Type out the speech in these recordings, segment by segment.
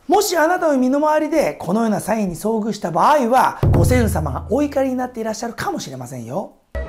もしあなたの身の回りでこのようなサインに遭遇した場合は、ご先祖様がお怒りになっていらっしゃるかもしれませんよ。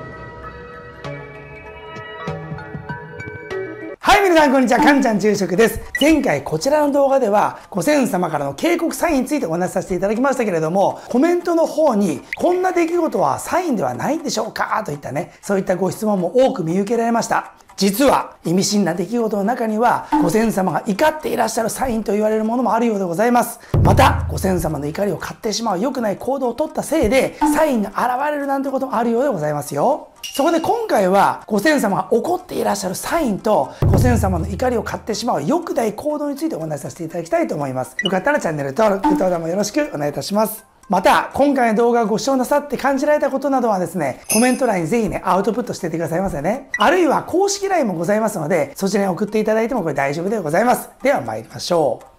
はい、皆さんこんにちは。かんちゃん住職です。前回こちらの動画ではご先祖様からの警告サインについてお話しさせていただきましたけれども、コメントの方にこんな出来事はサインではないんでしょうかといったね、そういったご質問も多く見受けられました。実は意味深な出来事の中にはご先祖様が怒っていらっしゃるサインと言われるものもあるようでございます。またご先祖様の怒りを買ってしまう良くない行動をとったせいでサインが現れるなんてこともあるようでございますよ。そこで今回はご先祖様が怒っていらっしゃるサインとご先祖様の怒りを買ってしまう良くない行動についてお話しさせていただきたいと思います。よかったらチャンネル登録、グッドボタンもよろしくお願いいたします。また、今回の動画をご視聴なさって感じられたことなどはですね、コメント欄にぜひね、アウトプットしていってくださいませね。あるいは公式 LINE もございますので、そちらに送っていただいてもこれ大丈夫でございます。では参りましょう。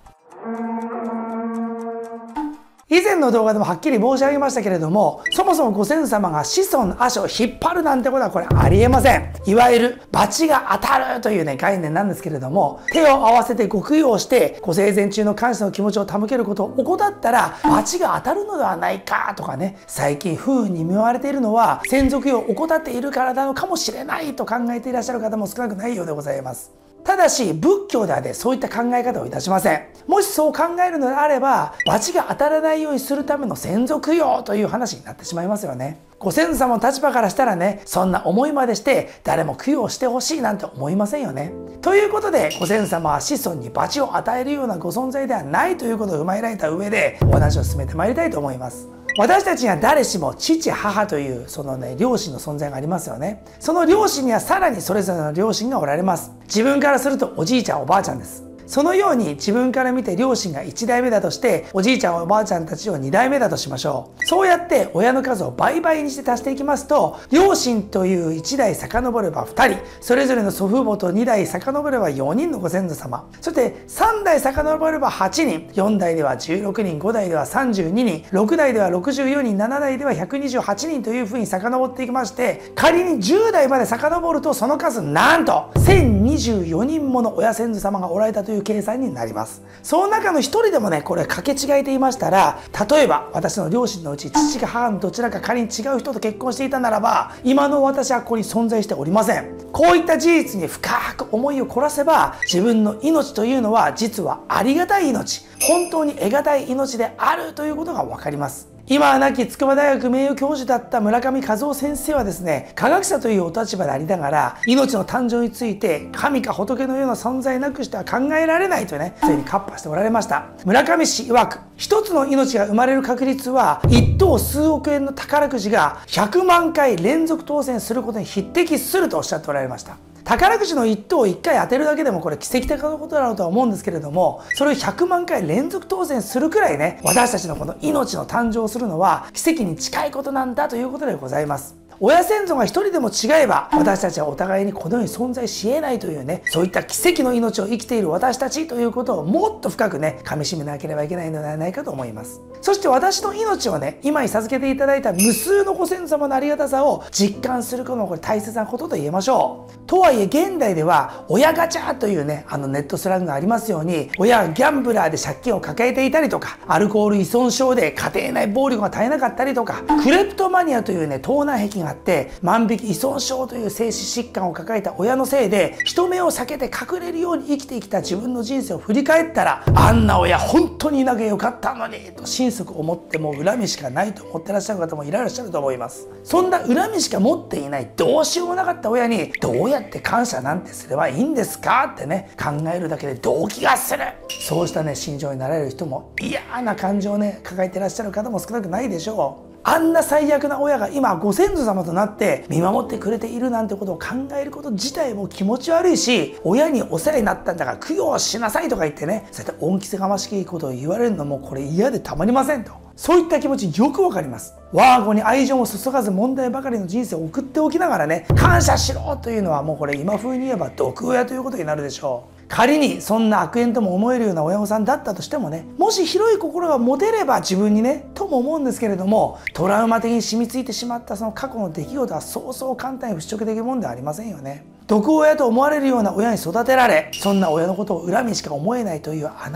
以前の動画でもはっきり申し上げましたけれども、そもそもご先祖様が子孫の足を引っ張るなんてことはこれありえません。いわゆる罰が当たるというね、概念なんですけれども、手を合わせてご供養してご生前中の感謝の気持ちを手向けることを怠ったら罰が当たるのではないかとかね、最近不運に見舞われているのは先祖供養を怠っているからなのかもしれないと考えていらっしゃる方も少なくないようでございます。ただし仏教ではね、そういった考え方をいたしません。もしそう考えるのであれば罰が当たらないようにするための先祖供養という話になってしまいますよね。ご先祖様の立場からしたらね、そんな思いまでして誰も供養してほしいなんて思いませんよね。ということでご先祖様は子孫に罰を与えるようなご存在ではないということを踏まえられた上でお話を進めてまいりたいと思います。私たちには誰しも父母というそのね、両親の存在がありますよね。その両親にはさらにそれぞれの両親がおられます。自分からするとおじいちゃんおばあちゃんです。そのように自分から見て両親が1代目だとしておじいちゃんおばあちゃんたちを2代目だとしましょう。そうやって親の数を倍々にして足していきますと、両親という1代遡れば2人、それぞれの祖父母と2代遡れば4人のご先祖様、そして3代遡れば8人、4代では16人、5代では32人、6代では64人、7代では128人というふうに遡っていきまして、仮に10代まで遡るとその数なんと1024人もの親先祖様がおられたという計算になります。その中の一人でもね、これ掛け違えていましたら、例えば私の両親のうち父か母のどちらか仮に違う人と結婚していたならば、今の私はここに存在しておりません。こういった事実に深く思いを凝らせば、自分の命というのは実はありがたい命、本当に得難い命であるということが分かります。今は亡き筑波大学名誉教授だった村上和夫先生はですね、科学者というお立場でありながら、命の誕生について神か仏のような存在なくしては考えられないとね、そういうふうに喝破しておられました。村上氏曰く、一つの命が生まれる確率は一等数億円の宝くじが100万回連続当選することに匹敵するとおっしゃっておられました。宝くじの1等を1回当てるだけでもこれ奇跡的なことだろうとは思うんですけれども、それを100万回連続当選するくらいね、私たちのこの命の誕生をするのは奇跡に近いことなんだということでございます。親先祖が一人でも違えば私たちはお互いにこの世に存在し得ないというね、そういった奇跡の命を生きている私たちということをもっと深くね、噛み締めなければいけないのではないかと思います。そして私の命をね、今に授けていただいた無数のご先祖様のありがたさを実感することもこれ大切なことと言えましょう。とはいえ現代では親ガチャというね、ネットスラングがありますように、親はギャンブラーで借金を抱えていたりとか、アルコール依存症で家庭内暴力が絶えなかったりとか、クレプトマニアというね、盗難癖があって万引き依存症という精神疾患を抱えた親のせいで人目を避けて隠れるように生きてきた自分の人生を振り返ったら、あんな親本当にいなきゃよかったのにと心底思っても恨みしかないと思ってらっしゃる方もいらっしゃると思います。そんな恨みしか持っていないどうしようもなかった親にどうやって感謝なんてすればいいんですかってね、考えるだけで動悸がする。そうしたね、心情になられる人も、嫌な感情をね抱えてらっしゃる方も少なくないでしょう。あんな最悪な親が今ご先祖様となって見守ってくれているなんてことを考えること自体も気持ち悪いし、親にお世話になったんだから供養しなさいとか言ってね、そういった恩着せがましきことを言われるのもこれ嫌でたまりませんと。そういった気持ちよくわかります。我が子に愛情も注がず問題ばかりの人生を送っておきながらね、感謝しろというのはもうこれ今風に言えば毒親ということになるでしょう。仮にそんな悪縁とも思えるような親御さんだったとしてもね、もし広い心が持てれば自分にねとも思うんですけれども、トラウマ的に染みついてしまったその過去の出来事はそうそう簡単に払拭できるもんではありませんよね。毒親と思われるような親に育てられ、そんな親のことを恨みしか思えないというあなた、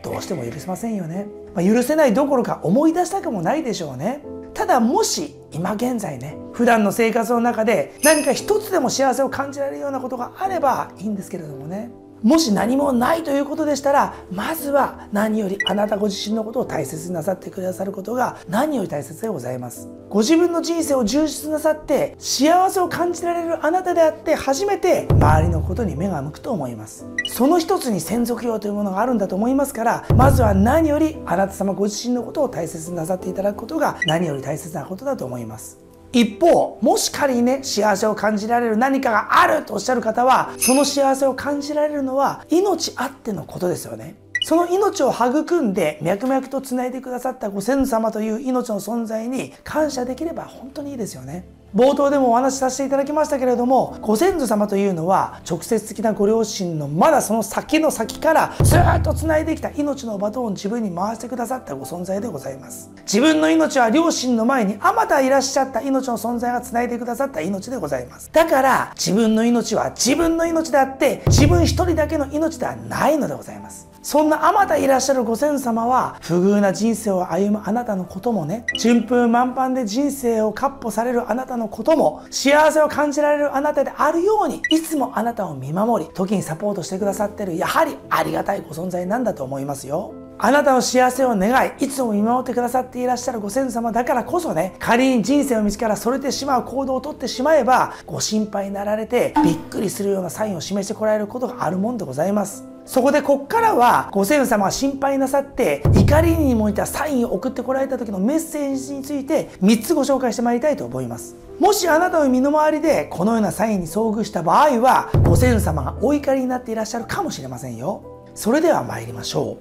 どうしても許せませんよね。許せないどころか思い出したくもないでしょうね。ただもし今現在ね、普段の生活の中で何か一つでも幸せを感じられるようなことがあればいいんですけれどもね。もし何もないということでしたら、まずは何よりあなたご自身のことを大切になさってくださることが何より大切でございます。ご自分の人生を充実なさって幸せを感じられるあなたであって初めて周りのことに目が向くと思います。その一つに専属業というものがあるんだと思いますから、まずは何よりあなた様ご自身のことを大切になさっていただくことが何より大切なことだと思います。一方、もし仮にね、幸せを感じられる何かがあるとおっしゃる方は、その幸せを感じられるのは命あってのことですよね。その命を育んで脈々とつないでくださったご先祖様という命の存在に感謝できれば本当にいいですよね。冒頭でもお話しさせていただきましたけれども、ご先祖様というのは直接的なご両親のまだその先の先からずっとつないできた命のバトンを自分に回してくださったご存在でございます。自分の命は両親の前にあまたいらっしゃった命の存在がつないでくださった命でございます。だから自分の命は自分の命であって自分一人だけの命ではないのでございます。そんなあまたいらっしゃるご先祖様は不遇な人生を歩むあなたのこともね、順風満帆で人生を闊歩されるあなたのことも、幸せを感じられるあなたであるようにいつもあなたを見守り時にサポートしてくださっている、やはりありがたいご存在なんだと思いますよ。あなたの幸せを願い、いつも見守ってくださっていらっしゃるご先祖様だからこそね、仮に人生の道からそれてしまう行動をとってしまえばご心配になられてびっくりするようなサインを示してこられることがあるもんでございます。そこでこっからはご先祖様が心配なさって怒りにもいたサインを送ってこられた時のメッセージについて3つご紹介してまいりたいと思います。もしあなたの身の回りでこのようなサインに遭遇した場合は、ご先祖様がお怒りになっていらっしゃるかもしれませんよ。それでは参りましょう。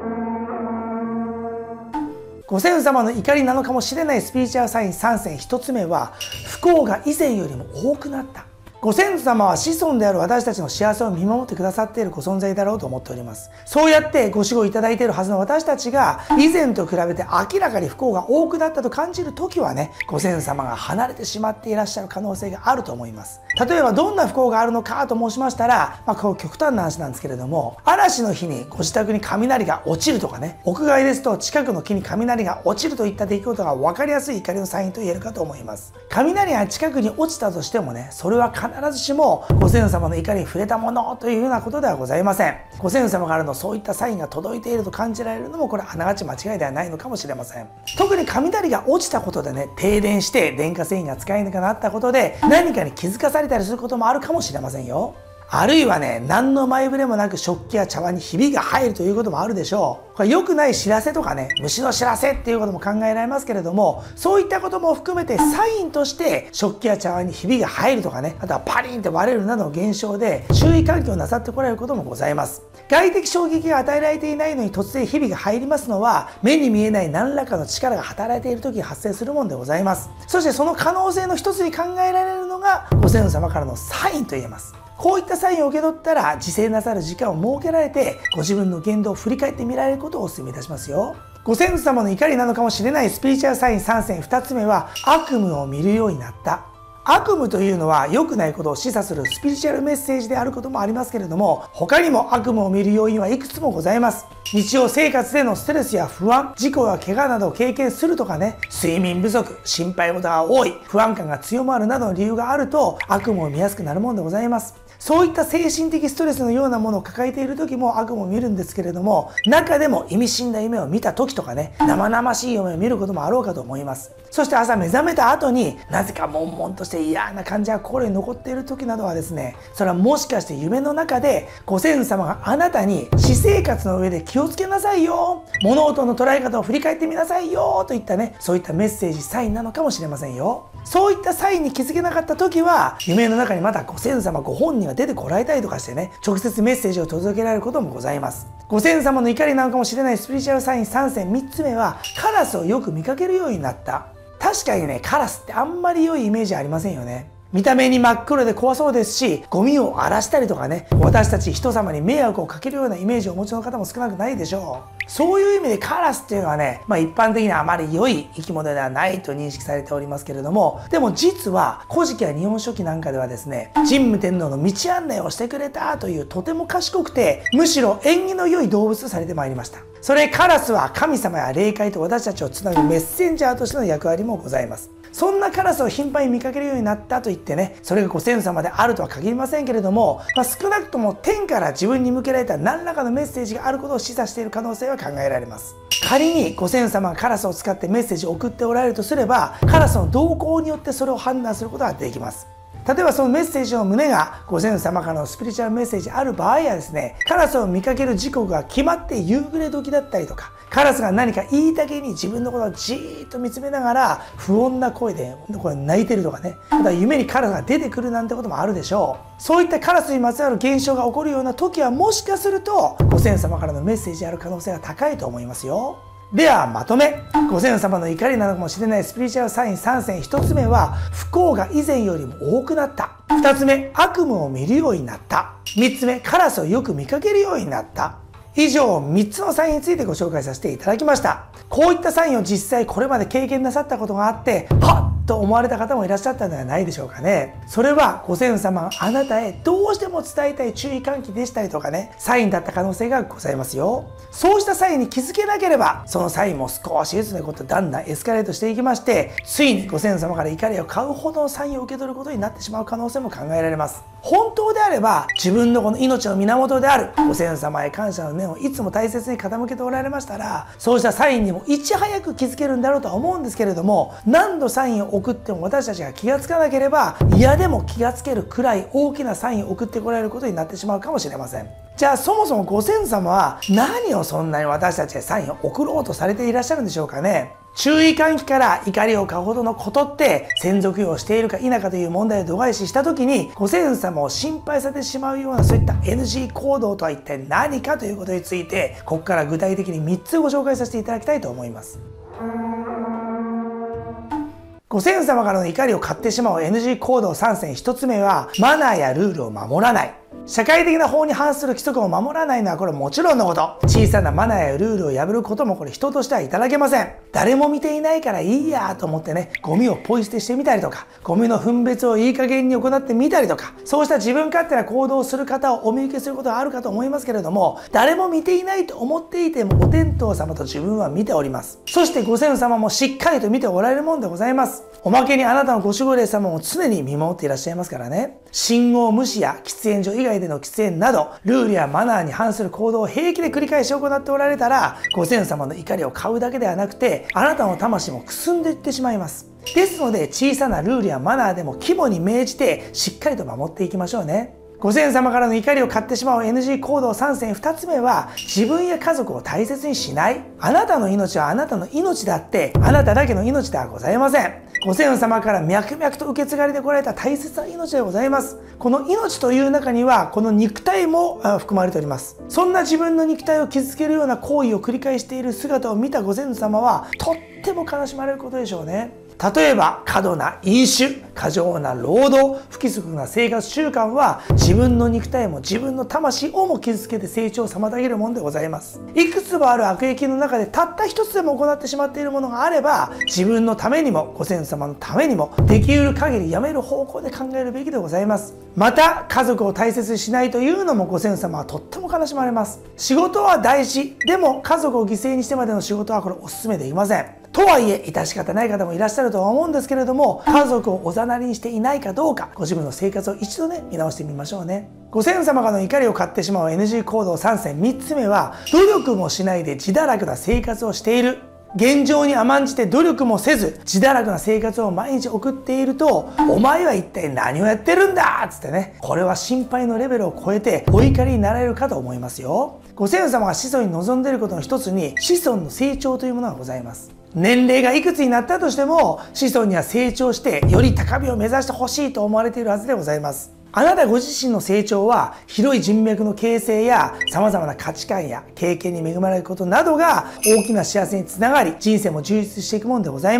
ご先祖様の怒りなのかもしれないスピリチュアルサイン3選。1つ目は不幸が以前よりも多くなった。ご先祖様は子孫である私たちの幸せを見守ってくださっているご存在だろうと思っております。そうやってご守護いただいているはずの私たちが以前と比べて明らかに不幸が多くなったと感じる時はね、ご先祖様が離れてしまっていらっしゃる可能性があると思います。例えばどんな不幸があるのかと申しましたら、こう極端な話なんですけれども、嵐の日にご自宅に雷が落ちるとかね、屋外ですと近くの木に雷が落ちるといった出来事が分かりやすい怒りのサインと言えるかと思います。雷が近くに落ちたとしてもね、それは必ずしもご先祖様の怒りに触れたものというようなことではございません。ご先祖様からのそういったサインが届いていると感じられるのも、これはあながち間違いではないのかもしれません。特に雷が落ちたことでね、停電して電化製品が使えなくなったことで何かに気づかされたりすることもあるかもしれませんよ。あるいはね、何の前触れもなく食器や茶碗にひびが入るということもあるでしょう。これ良くない知らせとかね、虫の知らせっていうことも考えられますけれども、そういったことも含めてサインとして食器や茶碗にひびが入るとかね、あとはパリンって割れるなどの現象で注意喚起をなさってこられることもございます。外的衝撃が与えられていないのに突然ひびが入りますのは、目に見えない何らかの力が働いている時に発生するものでございます。そしてその可能性の一つに考えられるのがご先祖様からのサインと言えます。こういったサインを受け取ったら自制なさる時間を設けられて、ご自分の言動を振り返ってみられることをお勧めいたしますよ。ご先祖様の怒りなのかもしれないスピリチュアルサイン3選。2つ目は悪夢を見るようになった。悪夢というのは良くないことを示唆するスピリチュアルメッセージであることもありますけれども、他にも悪夢を見る要因はいくつもございます。日常生活でのストレスや不安、事故や怪我などを経験するとかね、睡眠不足、心配事が多い、不安感が強まるなどの理由があると悪夢を見やすくなるものでございます。そういった精神的ストレスのようなものを抱えている時も悪夢を見るんですけれども、中でも意味深な夢を見た時とかね、生々しい夢を見ることもあろうかと思います。そして朝目覚めた後になぜか悶々として嫌な感じが心に残っている時などはですね、それはもしかして夢の中でご先祖様があなたに私生活の上で気をつけなさいよ、物事の捉え方を振り返ってみなさいよといったね、そういったメッセージ、サインなのかもしれませんよ。そういったサインに気づけなかった時は、夢の中にまたご先祖様ご本人が出てこられたりとかしてね、直接メッセージを届けられることもございます。ご先祖様の怒りなのかもしれないスピリチュアルサイン3選。3つ目はカラスをよく見かけるようになった。確かにね、カラスってあんまり良いイメージありませんよね。 見た目に真っ黒で怖そうですし、ゴミを荒らしたりとかね、私たち人様に迷惑をかけるようなイメージをお持ちの方も少なくないでしょう。そういう意味でカラスっていうのはね、一般的にはあまり良い生き物ではないと認識されておりますけれども、でも実は古事記や日本書紀なんかではですね、神武天皇の道案内をしてくれたというとても賢くて、むしろ縁起の良い動物とされてまいりました。それカラスは神様や霊界と私たちをつなぐメッセンジャーとしての役割もございます。そんなカラスを頻繁に見かけるようになったといってね、それがご先祖様であるとは限りませんけれども、少なくとも天から自分に向けられた何らかのメッセージがあることを示唆している可能性は考えられます。仮にご先祖様がカラスを使ってメッセージを送っておられるとすれば、カラスの動向によってそれを判断することができます。例えばそのメッセージの旨がご先祖様からのスピリチュアルメッセージある場合はですね、カラスを見かける時刻が決まって夕暮れ時だったりとか、カラスが何か言いたげに自分のことをじーっと見つめながら不穏な声で泣いてるとかね、また夢にカラスが出てくるなんてこともあるでしょう。そういったカラスにまつわる現象が起こるような時はもしかするとご先祖様からのメッセージある可能性が高いと思いますよ。ではまとめ、ご先祖様の怒りなのかもしれないスピリチュアルサイン3選。1つ目は不幸が以前よりも多くなった。2つ目、悪夢を見るようになった。3つ目、カラスをよく見かけるようになった。以上3つのサインについてご紹介させていただきました。こういったサインを実際これまで経験なさったことがあって、はっと思われた方もいらっしゃったのではないでしょうかね。それはご先祖様があなたへどうしても伝えたい注意喚起でしたりとかね、サインだった可能性がございますよ。そうしたサインに気づけなければ、そのサインも少しずつのことだんだんエスカレートしていきまして、ついにご先祖様から怒りを買うほどのサインを受け取ることになってしまう可能性も考えられます。本当であれば、自分のこの命の源であるご先祖様へ感謝の念をいつも大切に傾けておられましたら、そうしたサインにもいち早く気づけるんだろうとは思うんですけれども、何度サインを送っても私たちが気がつかなければ、嫌でも気がつけるくらい大きなサインを送ってこられることになってしまうかもしれません。じゃあそもそもご先祖様は何をそんなに私たちへサインを送ろうとされていらっしゃるんでしょうかね。注意喚起から怒りを買うほどのことって先祖供養をしているか否かという問題を度外視した時に、ご先祖様を心配させてしまうようなそういった NG 行動とは一体何かということについて、ここから具体的に3つご紹介させていただきたいと思います。ご先祖様からの怒りを買ってしまう NG 行動3選。1つ目はマナーやルールを守らない。社会的な法に反する規則を守らないのはこれもちろんのこと。小さなマナーやルールを破ることもこれ人としてはいただけません。誰も見ていないからいいやと思ってね、ゴミをポイ捨てしてみたりとか、ゴミの分別をいい加減に行ってみたりとか、そうした自分勝手な行動をする方をお見受けすることがあるかと思いますけれども、誰も見ていないと思っていてもお天道様と自分は見ております。そしてご先祖様もしっかりと見ておられるもんでございます。おまけにあなたのご守護霊様も常に見守っていらっしゃいますからね。信号無視や喫煙所以外での喫煙など、ルールやマナーに反する行動を平気で繰り返し行っておられたら、ご先祖様の怒りを買うだけではなくて、あなたの魂もくすんでいってしまいます。ですので、小さなルールやマナーでも肝に銘じて、しっかりと守っていきましょうね。ご先祖様からの怒りを買ってしまう NG 行動3選。2つ目は自分や家族を大切にしない。あなたの命はあなたの命であって、あなただけの命ではございません。ご先祖様から脈々と受け継がれてこられた大切な命でございます。この命という中にはこの肉体も含まれております。そんな自分の肉体を傷つけるような行為を繰り返している姿を見たご先祖様はとっても悲しまれることでしょうね。例えば過度な飲酒、過剰な労働、不規則な生活習慣は自分の肉体も自分の魂をも傷つけて成長を妨げるものでございます。いくつもある悪役の中でたった一つでも行ってしまっているものがあれば、自分のためにもご先祖様のためにもできうる限りやめる方向で考えるべきでございます。また家族を大切にしないというのもご先祖様はとっても悲しまれます。仕事は大事でも家族を犠牲にしてまでの仕事はこれお勧めできません。とはいえ致し方ない方もいらっしゃるとは思うんですけれども、家族をおざなりにしていないかどうか、ご自分の生活を一度ね見直してみましょうね。ご先祖様からの怒りを買ってしまう NG 行動3選。3つ目は努力もしないで自堕落な生活をしている。現状に甘んじて努力もせず自堕落な生活を毎日送っていると、お前は一体何をやってるんだっつってね、これは心配のレベルを超えてお怒りになられるかと思いますよ。ご先祖様が子孫に望んでいることの一つに子孫の成長というものがございます。年齢がいくつになったとしても子孫には成長してより高みを目指してほしいと思われているはずでございます。あなたご自身の成長は広い人脈の形成や様々な価値観や経験に恵まれることなどが大きな幸せにつながり、人生も充実していくものでございます。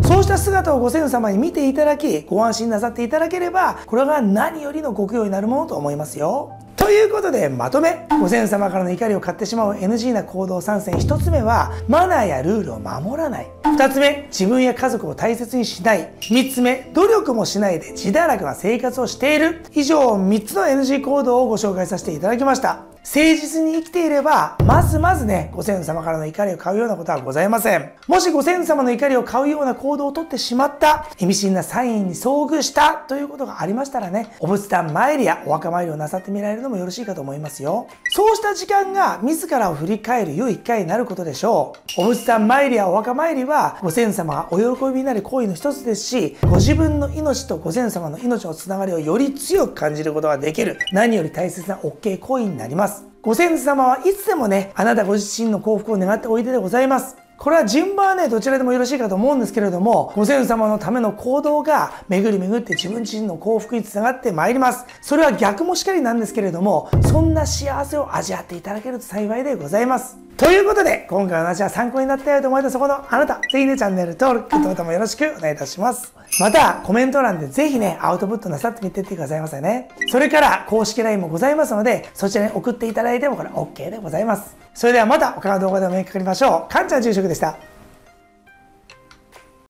そうした姿をご先祖様に見ていただき、ご安心なさっていただければ、これが何よりのご供養になるものと思いますよ。ということでまとめ、ご先祖様からの怒りを買ってしまう NG な行動3選。1つ目はマナーやルールを守らない。2つ目、自分や家族を大切にしない。3つ目、努力もしないで自堕落な生活をしている。以上3つの NG 行動をご紹介させていただきました。誠実に生きていれば、まずね、ご先祖様からの怒りを買うようなことはございません。もしご先祖様の怒りを買うような行動をとってしまった、意味深なサインに遭遇したということがありましたらね、お仏壇参りやお墓参りをなさってみられるのもよろしいかと思いますよ。そうした時間が自らを振り返る良い機会になることでしょう。お仏壇参りやお墓参りは、ご先祖様がお喜びになる行為の一つですし、ご自分の命とご先祖様の命のつながりをより強く感じることができる、何より大切な OK 行為になります。ご先祖様はいつでもね、あなたご自身の幸福を願っておいででございます。これは順番はね、どちらでもよろしいかと思うんですけれども、ご先祖様のための行動が巡り巡って自分自身の幸福につながってまいります。それは逆もしかりなんですけれども、そんな幸せを味わっていただけると幸いでございます。ということで、今回の話は参考になったよと思えたそこのあなた、ぜひね、チャンネル登録、グッドボタンもよろしくお願いいたします。また、コメント欄でぜひね、アウトプットなさってみてってくださいませね。それから、公式 LINE もございますので、そちらに送っていただいてもこれ OK でございます。それではまた他の動画でお目にかかりましょう。かんちゃん住職でした。